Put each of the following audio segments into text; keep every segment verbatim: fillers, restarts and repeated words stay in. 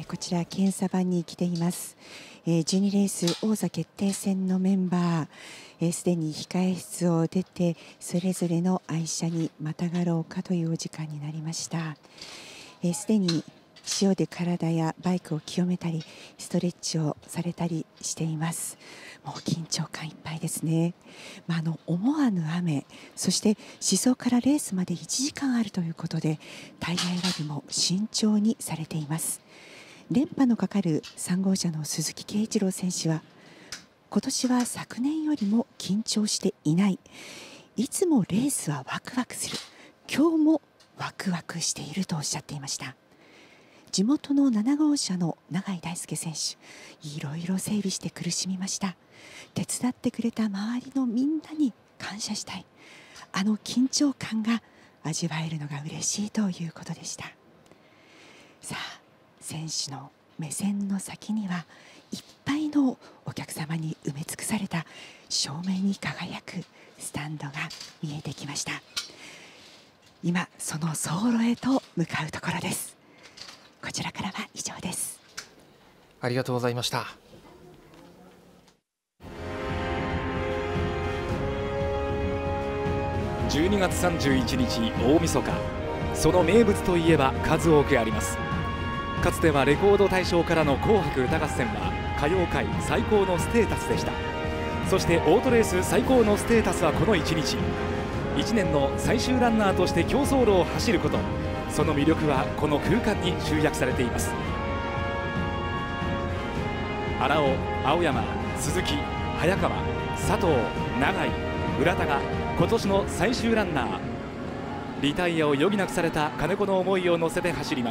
こちら検査場に来ています。えー、じゅうにレース王座決定戦のメンバー、すで、えー、に控え室を出てそれぞれの愛車にまたがろうかというお時間になりました。すで、えー、に塩で体やバイクを清めたりストレッチをされたりしています。もう緊張感いっぱいですね。まあ、あの思わぬ雨、そして始走からレースまでいちじかんあるということでタイヤ選びも慎重にされています。連覇のかかるさん号車の鈴木圭一郎選手は今年は昨年よりも緊張していない、いつもレースはワクワクする、今日もワクワクしているとおっしゃっていました。地元のなな号車の永井大輔選手、いろいろ整備して苦しみました。手伝ってくれた周りのみんなに感謝したい、あの緊張感が味わえるのが嬉しいということでした。さあ、選手の目線の先にはいっぱいのお客様に埋め尽くされた照明に輝くスタンドが見えてきました。今その走路へと向かうところです。こちらからは以上です。 ありがとうございました。 じゅうにがつさんじゅういちにち大晦日、その名物といえば数多くあります。かつてはレコード大賞からの紅白歌合戦は歌謡界最高のステータスでした。そしてオートレース最高のステータスはこのいちにち、いちねんの最終ランナーとして競走路を走ること、その魅力はこの空間に集約されています。荒尾、青山、鈴木、早川、佐藤、永井、浦田が今年の最終ランナー、リタイアを余儀なくされた金子の思いを乗せて走ります。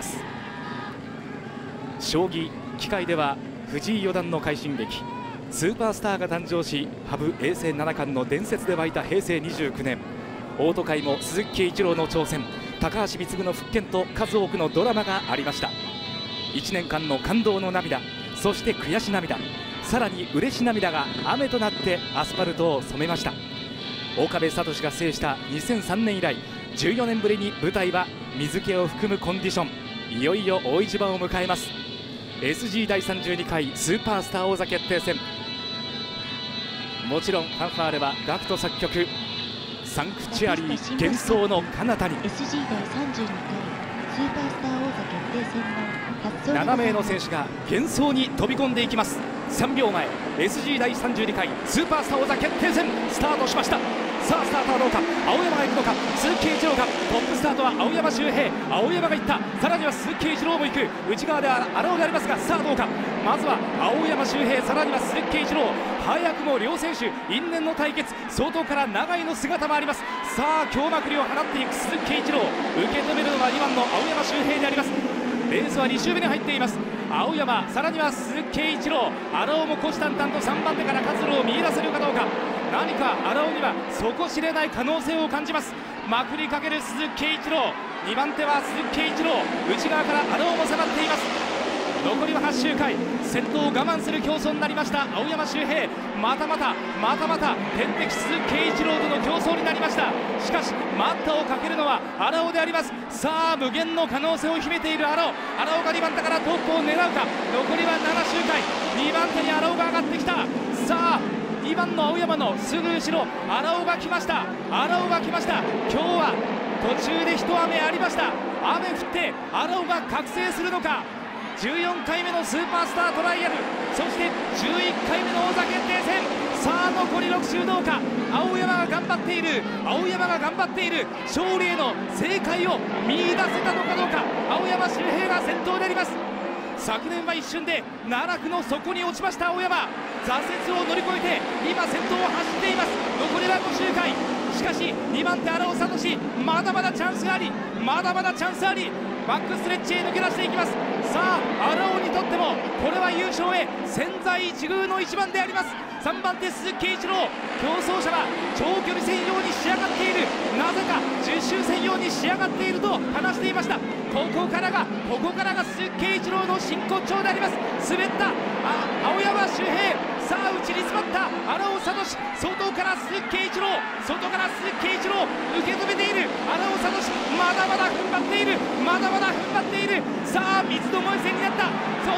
将棋、棋界では藤井四段の快進撃、スーパースターが誕生し羽生永世七冠の伝説で湧いたへいせいにじゅうきゅうねん、オート界も鈴木圭一郎の挑戦、高橋光嗣の復権と数多くのドラマがありました。いちねんかんの感動の涙、そして悔し涙、さらに嬉し涙が雨となってアスファルトを染めました。岡部聡が制したにせんさんねん以来じゅうよねんぶりに舞台は水気を含むコンディション、いよいよ大一番を迎えます。 エスジー だいさんじゅうにかいスーパースター王座決定戦、もちろんファンファーレはガクト作曲、サンクチュアリー幻想の彼方に。 エスジー だいさんじゅうにかいスーパースター王座決定戦の発走ななめいの選手が幻想に飛び込んでいきます。さんびょうまえ エスジー だいさんじゅうにかいスーパースター王座決定戦スタートしました。さあスタートはどうか、青山が行くのか、鈴木圭一郎か、トップスタートは青山周平、青山が行った、さらには鈴木圭一郎も行く、内側では荒尾でありますが、さあどうか、まずは青山周平、さらには鈴木圭一郎、早くも両選手因縁の対決、外から長井の姿もあります。さあ強まくりを放っていく鈴木圭一郎、受け止めるのはにばんの青山周平であります。レースはに周目に入っています。青山、さらには鈴木圭一郎、荒尾も虎視眈々とさんばん手から活路を見出せるかどうか。何か荒尾には底知れない可能性を感じます。まくりかける鈴木圭一郎、にばん手は鈴木圭一郎、内側から荒尾も迫っています。残りははち周回、先頭を我慢する競争になりました青山周平、またまたまたまた天敵鈴木圭一郎との競争になりました。しかし待ったをかけるのは荒尾であります。さあ無限の可能性を秘めている荒尾、荒尾がにばん手からトップを狙うか。残りはなな周回、にばん手に荒尾が上がってきた。さあにばんの青山のすぐ後ろ、荒尾が来ました、荒尾が来ました。今日は途中で一雨ありました。雨降って荒尾が覚醒するのか。じゅうよんかいめのスーパースタートライアル、そしてじゅういっかいめの王座決定戦。さあ残りろく周どうか。青山が頑張っている、青山が頑張っている、勝利への正解を見出せたのかどうか。青山周平が先頭であります。昨年は一瞬で奈落の底に落ちました青山、挫折を乗り越えて今先頭を走っています。残りはご周回、しかしにばん手荒尾聡、まだまだチャンスがあり、まだまだチャンスあり、バックストレッチへ抜け出していきます。さあ荒尾にとってもこれは優勝へ千載一遇の一番であります。さんばん手鈴木圭一郎、競走車は長距離専用に仕上がっている、なぜかじゅっ周専用に仕上がっていると話していました。ここからがここからが鈴木圭一郎の真骨頂であります。滑ったあ青山周平、さあ内に詰まった荒尾聡、外から鈴木圭一郎、外から鈴木圭一郎受け止めている荒尾聡、まだまだ踏ん張っている、まだまだ踏ん張っている。さあ三つどもえ戦になった。そう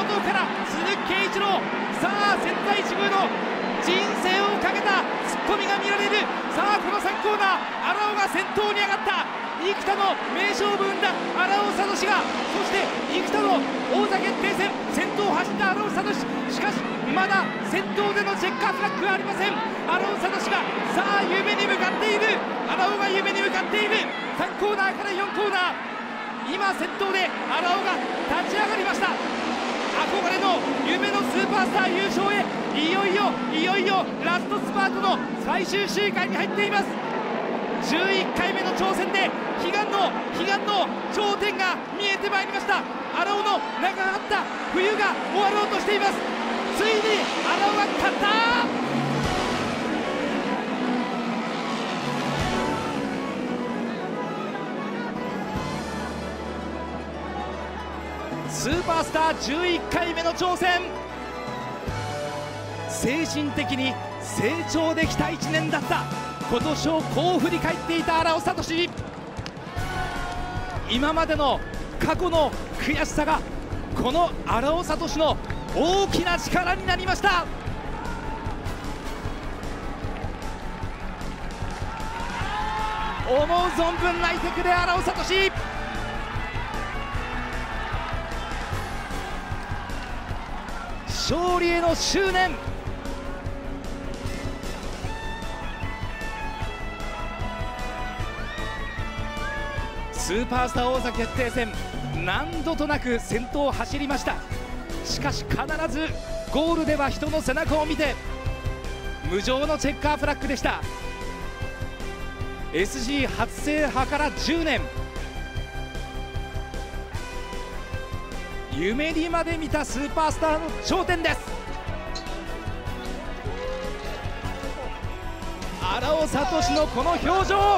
在地宮の人生をかけた突っ込みが見られる。さあこのさんコーナー、荒尾が先頭に上がった。生田の名勝負生んだ荒尾聡が、そして生田の王座決定戦先頭を走った荒尾聡。しかしまだ先頭でのチェッカーフラッグはありません。荒尾聡がさあ夢に向かっている。荒尾が夢に向かっている。さんコーナーからよんコーナー、今先頭で荒尾が立ち上がりました。憧れの夢のスーパースター優勝へ、いよいよいよいよラストスパートの最終周回に入っています。じゅういっかいめの挑戦で悲願の悲願の頂点が見えてまいりました。荒尾の長かった冬が終わろうとしています。ついに荒尾が勝った。スーパースターじゅういっかいめの挑戦、精神的に成長できたいちねんだった。今年をこう振り返っていた荒尾聡。今までの過去の悔しさがこの荒尾聡の大きな力になりました。思う存分泣いてくれ荒尾聡。勝利への執念。スーパースター王座決定戦、何度となく先頭を走りました。しかし必ずゴールでは人の背中を見て、無情のチェッカーフラッグでした。 エスジー 初制覇からじゅうねん、夢にまで見たスーパースターの頂点です。荒尾聡のこの表情、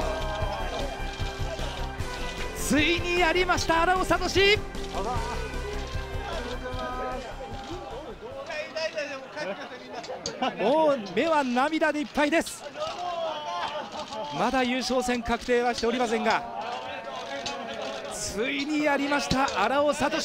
ついにやりました荒尾聡。もう目は涙でいっぱいです。まだ優勝戦確定はしておりませんが、ついにやりました荒尾聡。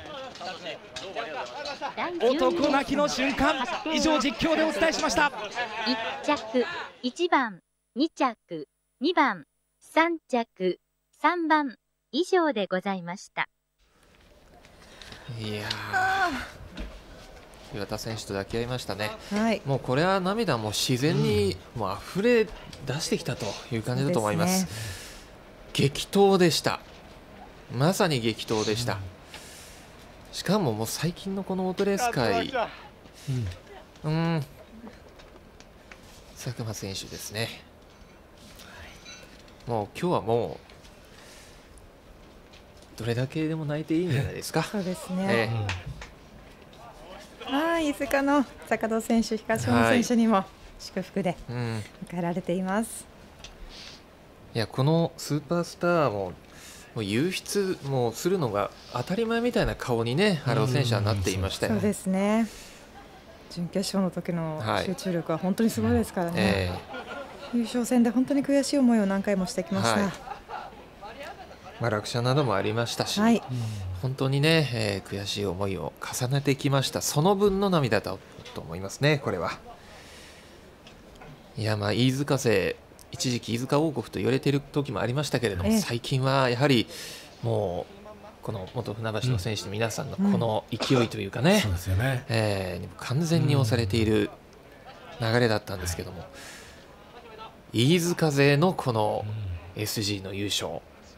男泣きの瞬間、以上実況でお伝えしました。 いっ着いちばん、に着にばん、さん着さんばん以上でございました。 いやー、岩田選手と抱き合いましたね、 はい、 もうこれは涙も自然にもう溢れ出してきたという感じだと思います。激闘でした、まさに激闘でした。しかももう最近のこのオートレース界、うん、うん佐久間選手ですね。もう今日はもうどれだけでも泣いていいんじゃないですか。 そうですね、 ええ、はい、飯塚の坂戸選手、東本選手にも祝福で迎えられています。 うん、いやこのスーパースターももう優出もするのが当たり前みたいな顔にね、荒尾選手はなっていましたよ。 そうですね、準決勝の時の集中力は本当にすごいですからね、はい、えー、優勝戦で本当に悔しい思いを何回もしてきました。はい、 まあ、落車などもありましたし、はい、本当にね、えー、悔しい思いを重ねてきました。その分の涙だと思いますね、これは。いや、まあ飯塚勢、一時期飯塚王国と言われている時もありましたけれども、ええ、最近はやはりもうこの元船橋の選手の皆さんのこの勢いというかね、うんうん、そうですよね、えー、完全に押されている流れだったんですけども、うん、飯塚勢のこの エスジー の優勝、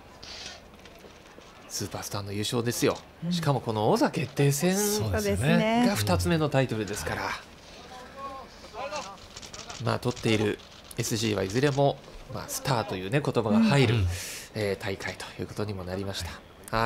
スーパースターの優勝ですよ、うん、しかもこの王座決定戦がふたつめのタイトルですから、まあ取っているエスジー はいずれも、まあ、スターという、ね、言葉が入る、うん、えー、大会ということにもなりました。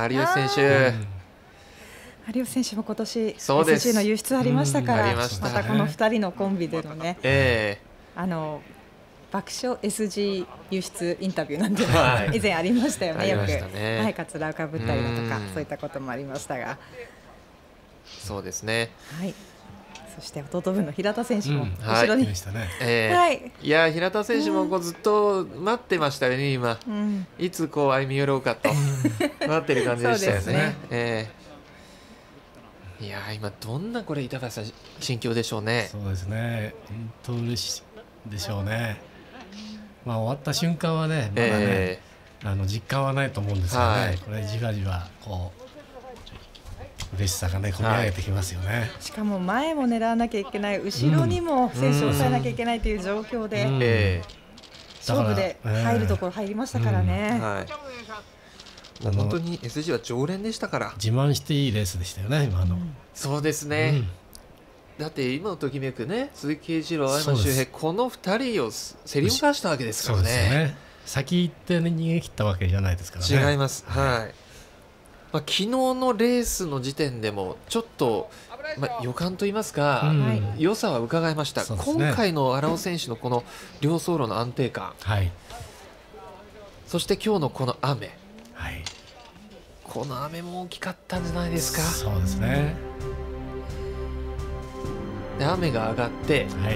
有吉選手、 有吉選手も今年 エスジー の輸出ありましたから、うん、またこのふたりのコンビでのね、えー、あの爆笑 エスジー 輸出インタビューなんて、はい、以前ありましたよね、よく、ね、はい、カツラをかぶったりだとか、そういったこともありましたが、 そうですね。 はい、そして弟分の平田選手も後ろに、うん、 はいはい、いや平田選手もこうずっと待ってましたよね、今、うん、いつこう歩み寄ろうかと待ってる感じでしたよね。 いや今どんなこれ板橋さん心境でしょうね。 そうですね、本当嬉しいでしょうね。まあ終わった瞬間はねまだね、えー、あの実感はないと思うんですがね、はい、これじわじわこう嬉しさがね込み上げてきますよね、はい、 しかも前も狙わなきゃいけない、後ろにも選手を抑えなきゃいけないという状況で、うんうんえー、勝負で入るところ入りましたからね、うんはい、 本当に エスジー は常連でしたから自慢していいレースでしたよね今の、うん、 そうですね、うんだって今のときめくね鈴木圭一郎、青山周平このふたりを競り動かしたわけですから ね, そうですね先行って、ね、逃げ切ったわけじゃないですからね。 違います、はいはいまあ、昨日のレースの時点でもちょっと、まあ、予感といいますか、うん、良さは伺いました、ね、今回の荒尾選手のこの両走路の安定感、はい、そして今日のこの雨、はい、この雨も大きかったんじゃないですか。 そうですね。 で雨が上がって、はい、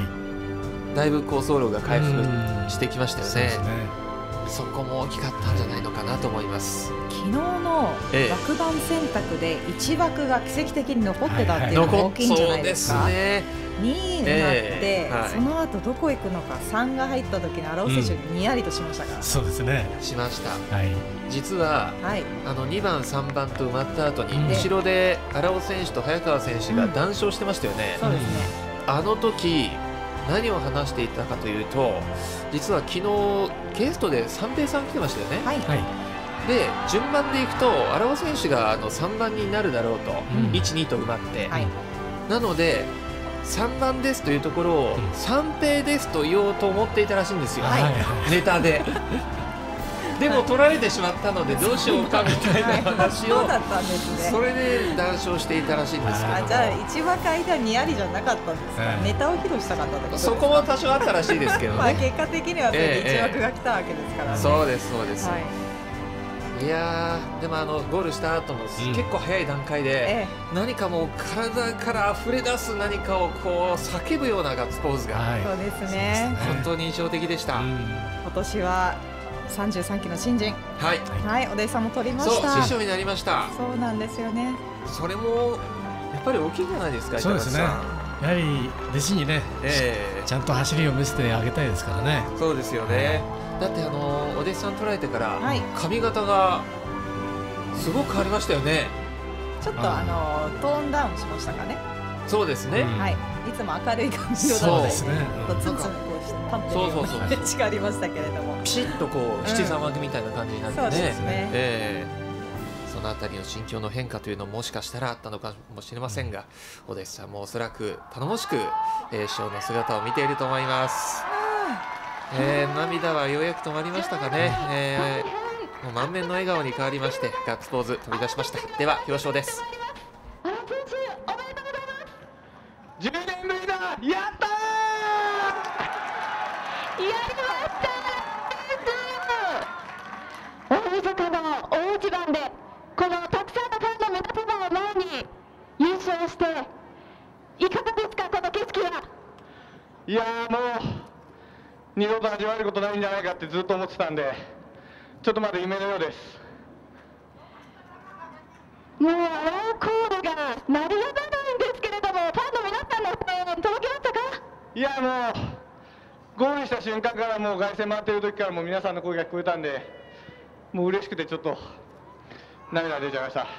だいぶ高走路が回復してきましたよ ね, そうですね。そこも大きかったんじゃないのかなと思います。 昨日の枠番選択でいち枠が奇跡的に残ってたっていうのが大きいんじゃないですか、はいはい、そうですね。にいになって、えーはい、その後どこ行くのかさんが入った時の荒尾選手ににやりとしましたから、うん、 そうですねしました、はい、実は、はい、あのにばんさんばんと埋まった後に、うん、後ろで荒尾選手と早川選手が談笑してましたよね、うん、そうですね。あの時何を話していたかというと実は昨日ゲストで三平さん来てましたよね、はい、で順番でいくと荒尾選手があのさんばんになるだろうと、うん、いち、にと埋まって、はい、なのでさんばんですというところを、うん、三平ですと言おうと思っていたらしいんですよ、はい、ネタででも取られてしまったのでどうしようかみたいな話を、はい、それで談笑していたらしいんですけど、 あじゃあ一番間にやりじゃなかったんですか、えー、ネタを披露したかったってことですか。 そこも多少あったらしいですけどねまあ結果的にはそれで一枠が来たわけですからね、えーえー、 そうですそうです、はい、いやでもあのゴールした後も結構早い段階で、うん、何かもう体から溢れ出す何かをこう叫ぶようなガッツポーズが、 はい、そうですね本当に印象的でした、うん、 今年はさんじゅうさんきの新人、はい、はい、お弟子さんも取りました。 そう師匠になりました。 そうなんですよね。 それもやっぱり大きいんじゃないですか。 そうですね。やはり弟子にね、えー、ちゃんと走りを見せてあげたいですからね。 そうですよね。だってあのお弟子さん取られてから、はい、髪型がすごく変わりましたよね。 ちょっとあのトーンダウンしましたかね。 そうですね、うん、 はい、いつも明るい感じのそうですね、 うん、ツンツンこうして立ってるようなイメージがありましたけれども、 ピシッとこう七三枠みたいな感じになってね、 うん、そうですね、 えー、そのあたりの心境の変化というのももしかしたらあったのかもしれませんが、うん、お弟子さんもおそらく頼もしく、えー、師匠の姿を見ていると思います、えー、涙はようやく止まりましたかね、えー、もう満面の笑顔に変わりましてガッツポーズ飛び出しました。では表彰です。 じゅうねんぶりだ、やったー、やりましたー、大阪の大一番でこのたくさんのファンの皆様を前に優勝していかがですか、この景色は。 いやーもう二度と味わえることないんじゃないかってずっと思ってたんで、ちょっとまだ夢のようです。 もうアラーコールが鳴りやまないんですけれども、ファンの皆さんの声届きましたか。 いやもうゴールした瞬間からもう凱旋回ってる時からもう皆さんの声が聞こえたんで、もう嬉しくてちょっと涙出ちゃいました。す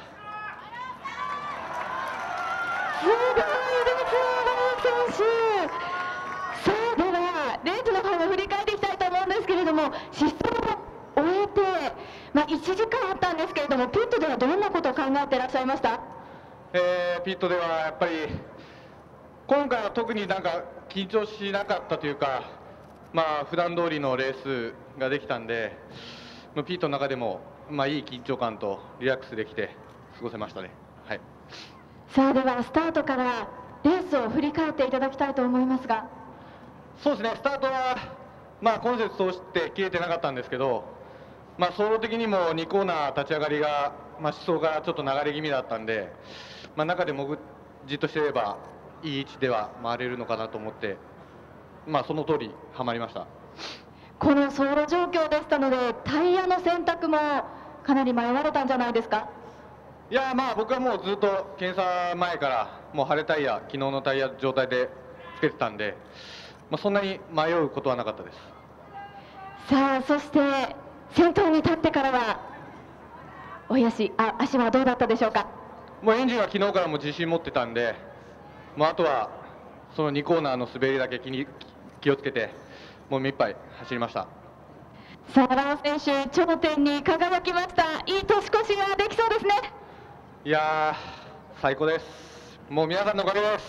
ごいですよ、選手。さあではレースの方も振り返っていきたいと思うんですけれども、疾走を終えて、まあ、いちじかんあったんですけれども、ピットではどんなことを考えていらっしゃいました。 えー、ピットではやっぱり今回は特になんか緊張しなかったというか、まあ普段通りのレースができたんで、ピットの中でもまあいい緊張感とリラックスできて過ごせましたね。はい、 さあではスタートからレースを振り返っていただきたいと思いますが。 そうですね、スタートはまあ今節通して切れてなかったんですけど、まあ走路的にもにコーナー立ち上がりが、まあ、思想がちょっと流れ気味だったんで、まあ、中でもぐじっとしてればいい位置では回れるのかなと思って、まあ、その通りはまりました。 この走路状況でしたのでタイヤの選択もかなり迷われたんじゃないですか。 いやまあ僕はもうずっと検査前からもう晴れタイヤ、昨日のタイヤ状態でつけてたんで、まあ、そんなに迷うことはなかったです。 さあそして先頭に立ってからはお足あ足はどうだったでしょうか。 もうエンジンは昨日からも自信持ってたんで、もうあとはそのにコーナーの滑りだけ気に気をつけてもう目いっぱい走りました。 さあ荒尾選手頂点に輝きました。いい年越しができそうですね。 いやー最高です。もう皆さんのおかげです。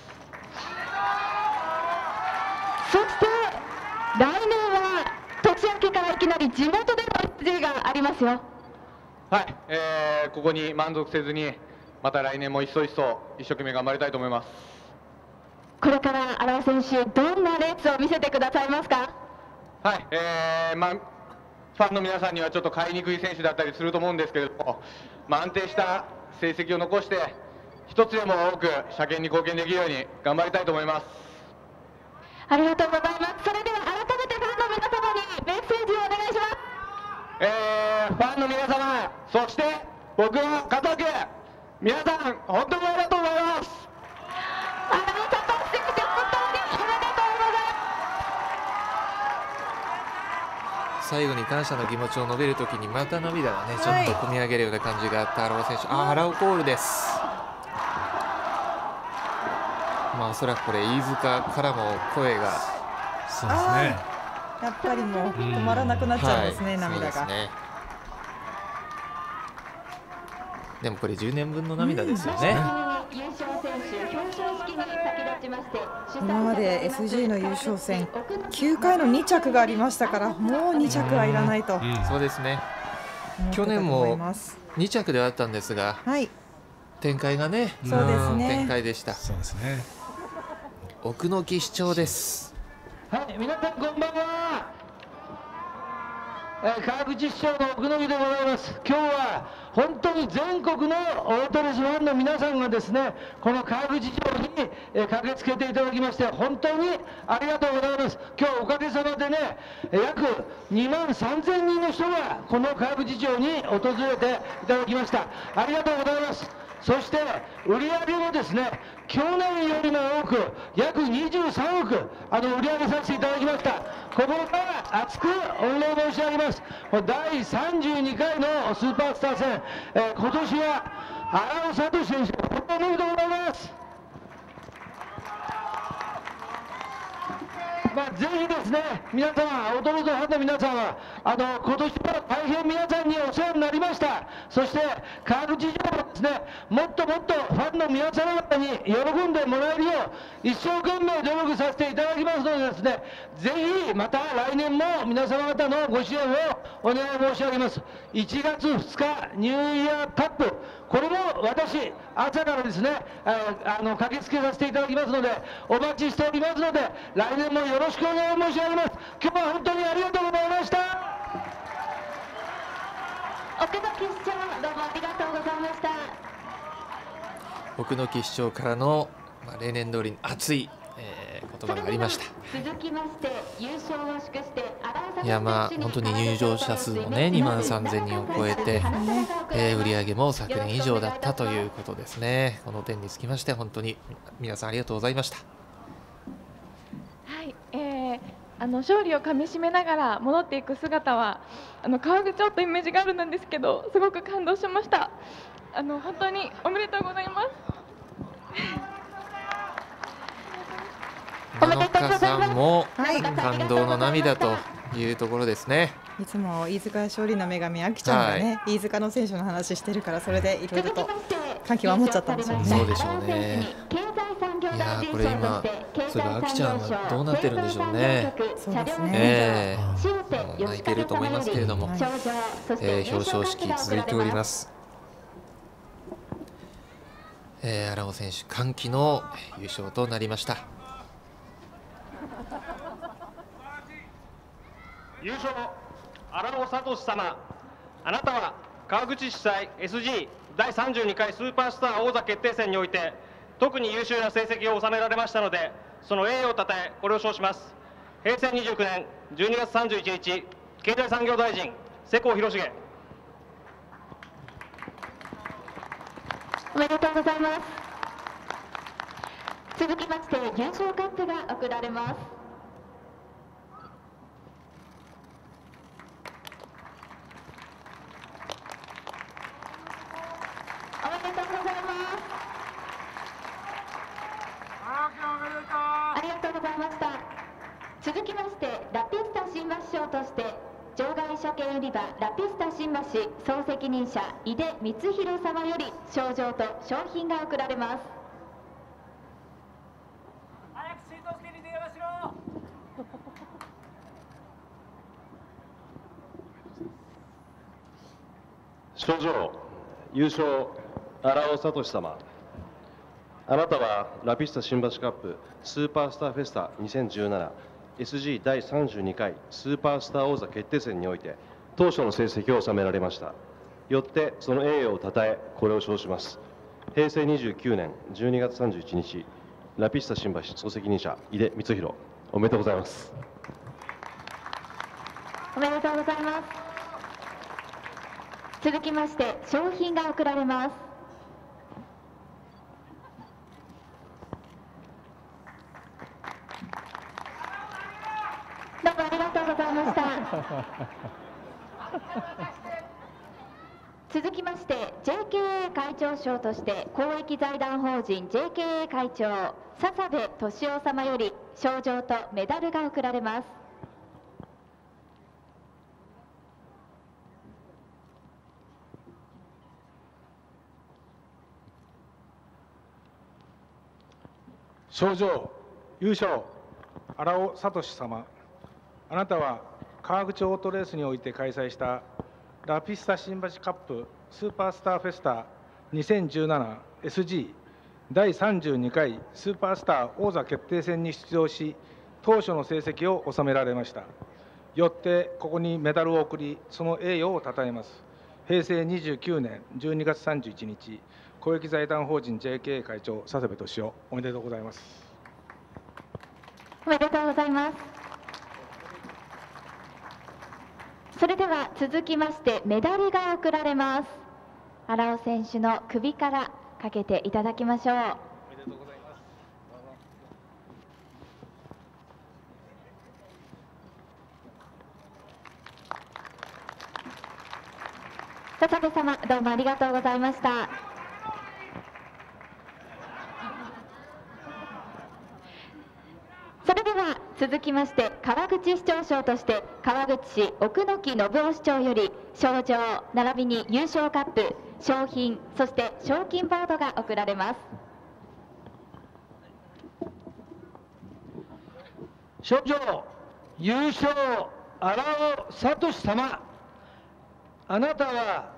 そして来年は年明けからいきなり地元での エスジー がありますよ。 はい、えー、ここに満足せずにまた来年も一層一層一生懸命頑張りたいと思います。 これから荒尾選手どんなレースを見せてくださいますか。 はい、えーまあ、ファンの皆さんにはちょっと買いにくい選手だったりすると思うんですけれども、まあ、安定した成績を残して一つでも多く車検に貢献できるように頑張りたいと思います。 ありがとうございます。それでは改めてファンの皆様にメッセージをお願いします。 えー、ファンの皆様、そして僕の家族、皆さん本当にありがとうございます。 荒尾聡選手本当におめでとうございます。最後に感謝の気持ちを述べるときにまた涙がねちょっと込み上げるような感じがあった荒尾選手、あ荒尾コールです。まあおそらくこれ飯塚からも声がそうですね、 やっぱりもう止まらなくなっちゃうんですね、涙が。 でもこれじゅうねんぶんの涙ですよね。 今まで エスジー の優勝戦きゅうかいのに着がありましたから、もうに着はいらないと、 うんうん、そうですね。去年もに着ではあったんですが、はい、展開がね、 そうですね、 展開でした。 そうですね。 奥の木市長です。 はい、皆さんこんばんは。えー、川口市長の奥野木でございます。今日は本当に全国のオートレースファンの皆さんがですね、この川口市長に、えー、駆けつけていただきまして本当にありがとうございます。今日おかげさまでね、約にまんさんぜんにんの人がこの川口市長に訪れていただきました。ありがとうございます。そして売り上げもですね、去年よりも多く約にじゅうさんおくあの売り上げさせていただきました。心から厚く御礼申し上げます。だいさんじゅうにかいのスーパースター戦、えー、今年は荒尾聡選手本当におめでとうございます。まあ、ぜひですね、皆様、オートロードファンの皆さんは、あの今年も大変皆さんにお世話になりました。そして、川口市長もですね、もっともっとファンの皆様方に喜んでもらえるよう、一生懸命努力させていただきますのでですね、ぜひまた来年も皆様方のご支援をお願い申し上げます。いちがつふつか、ニューイヤーカップ、これも私、朝からですね、あの駆けつけさせていただきますので、お待ちしておりますので、来年もよろしくお願い申し上げます。今日は本当にありがとうございました。 奥野木市長、どうもありがとうございました。 奥野木市長からの、まあ、例年通りに熱い、えー、言葉がありました。 続きまして優勝を祝していやまあ本当に入場者数もねにまんさんぜんにんを超えて、えー、売り上げも昨年以上だったということですね。この点につきまして本当に皆さんありがとうございました。 はい、えー、あの勝利をかみしめながら戻っていく姿はあの川口ちょっとイメージがあるんですけど、すごく感動しました。あの本当におめでとうございます。 野中さんも感動の涙というところですね。 いつも飯塚勝利の女神あきちゃんがね、はい、飯塚の選手の話してるから、それでいろいろと感極まっちゃったんでしょうね。 そうでしょうね。いやこれ今そういえばあきちゃんはどうなってるんでしょうね。 そうですね、 えー、泣いてると思いますけれども、はい、えー、表彰式続いております。えー、荒尾選手歓喜の優勝となりました。 優勝荒尾聡様、あなたは川口市際 エスジー だいさんじゅうにかいスーパースター王座決定戦において特に優秀な成績を収められましたので、その栄誉をたたえご了承します。へいせいにじゅうきゅうねんじゅうにがつさんじゅういちにち、経済産業大臣世耕弘成。 おめでとうございます。続きまして優勝カップが贈られます。おめでとうございます。ありがとうございました。続きましてラピスタ新橋賞として場外車券売り場ラピスタ新橋総責任者井出光弘様より賞状と商品が贈られます。 早くシート付けに電話しろ。 賞状優勝荒尾聡様、あなたはラピスタ新橋カップスーパースターフェスタにせんじゅうなな エスジー だいさんじゅうにかいスーパースター王座決定戦において当初の成績を収められました。よってその栄誉をたたえこれを称します。へいせいにじゅうきゅうねんじゅうにがつさんじゅういちにちラピスタ新橋総責任者井出光弘、おめでとうございます。 おめでとうございます。続きまして商品が贈られます。どうもありがとうございました。続きまして ジェーケーエー 会長賞として公益財団法人 ジェーケーエー 会長笹部俊夫様より賞状とメダルが贈られます。 賞状優勝荒尾聡様、あなたは川口オートレースにおいて開催したラピスタ新橋カップスーパースターフェスタ にせんじゅうななエスジー だいさんじゅうにかいスーパースター王座決定戦に出場し当初の成績を収められました。よってここにメダルを贈りその栄誉をたたえます。へいせいにじゅうきゅうねんじゅうにがつさんじゅういちにち公益財団法人 ジェーケーエー 会長笹部俊夫、おめでとうございます。 おめでとうございます。それでは続きましてメダルが贈られます。荒尾選手の首からかけていただきましょう。おめでとうございます。笹部様、どうもありがとうございました。それでは続きまして川口市長賞として川口市奥ノ木信夫市長より賞状並びに優勝カップ、商品、そして賞金ボードが贈られます。 賞状優勝荒尾聡様、あなたは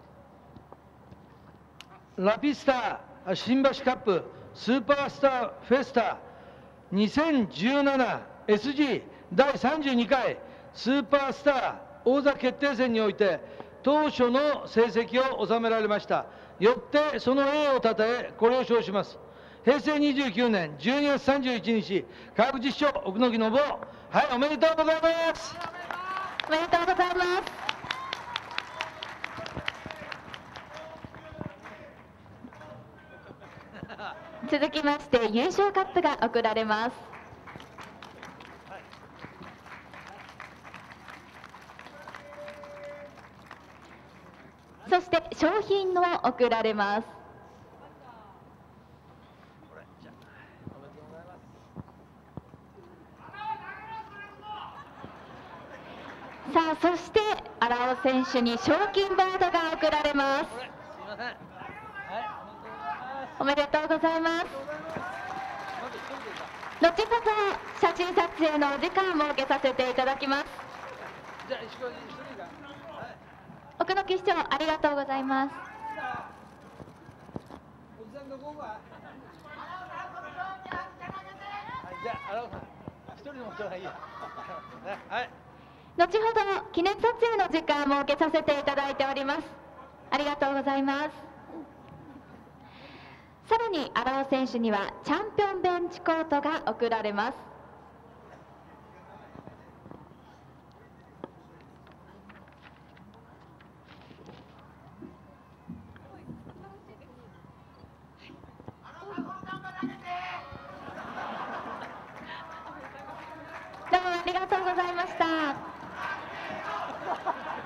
ラピスタ新橋カップスーパースターフェスタにせんじゅうなな エスジー だいさんじゅうにかいスーパースター王座決定戦において当初の成績を収められました。よってその栄誉をたたえこれを称します。へいせいにじゅうきゅうねんじゅうにがつさんじゅういちにち川口市長奥ノ木信夫、はい、おめでとうございます。 おめでとうございます。続きまして優勝カップが贈られます。そして商品の贈られます。さあ、そして荒尾選手に賞金ボードが贈られます。おめでとうございます。後ほど写真撮影のお時間を設けさせていただきます。奥ノ木市長、ありがとうございます。後ほど記念撮影の時間を設けさせていただいております。ありがとうございます。さらに荒尾選手にはチャンピオンベンチコートが贈られます。 がとうございました。